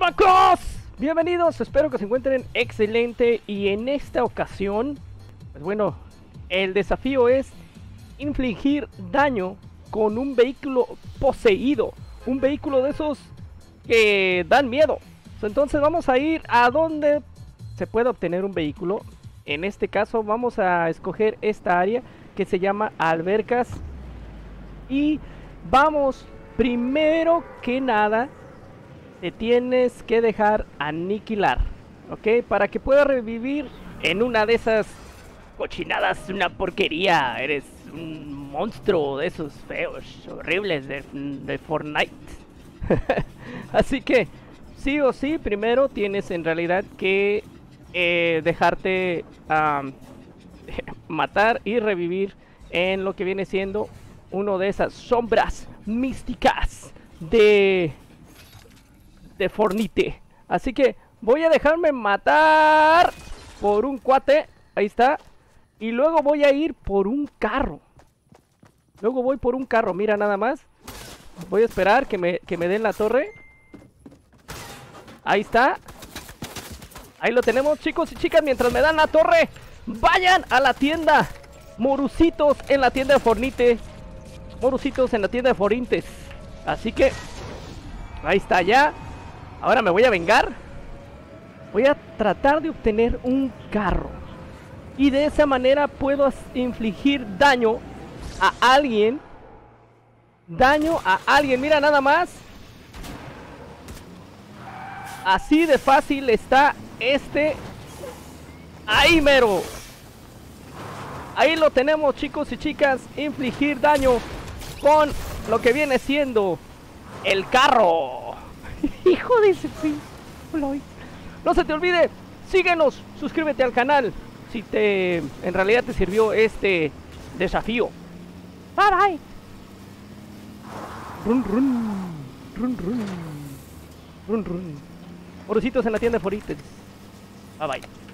chamacos! Bienvenidos, espero que se encuentren excelente. Y en esta ocasión, pues bueno, el desafío es infligir daño con un vehículo poseído. Un vehículo de esos que dan miedo. Entonces vamos a ir a donde se puede obtener un vehículo. En este caso vamos a escoger esta área que se llama albercas. Y vamos, primero que nada, te tienes que dejar aniquilar, ¿ok? Para que puedas revivir en una de esas cochinadas, una porquería. Eres un monstruo de esos feos, horribles de Fortnite. Así que, sí o sí, primero tienes en realidad que dejarte matar y revivir en lo que viene siendo uno de esas sombras místicas de Fortnite. Así que voy a dejarme matar por un cuate. Ahí está. Y luego voy a ir por un carro. Luego voy por un carro. Mira nada más. Voy a esperar que me den la torre. Ahí está. Ahí lo tenemos, chicos y chicas. Mientras me dan la torre, vayan a la tienda. Morusitos en la tienda de Fortnite. Morusitos en la tienda de Forintes. Así que ahí está ya. Ahora me voy a vengar. Voy a tratar de obtener un carro. Y de esa manera puedo infligir daño a alguien. Mira nada más. Así de fácil está este. Ahí mero. Ahí lo tenemos, chicos y chicas. Infligir daño con lo que viene siendo el carro. Hijo de ese fin. No se te olvide, síguenos, suscríbete al canal si en realidad te sirvió este desafío. Bye bye. Run run. Run run. Run run. Morusitos en la tienda de Fortnite. Bye bye.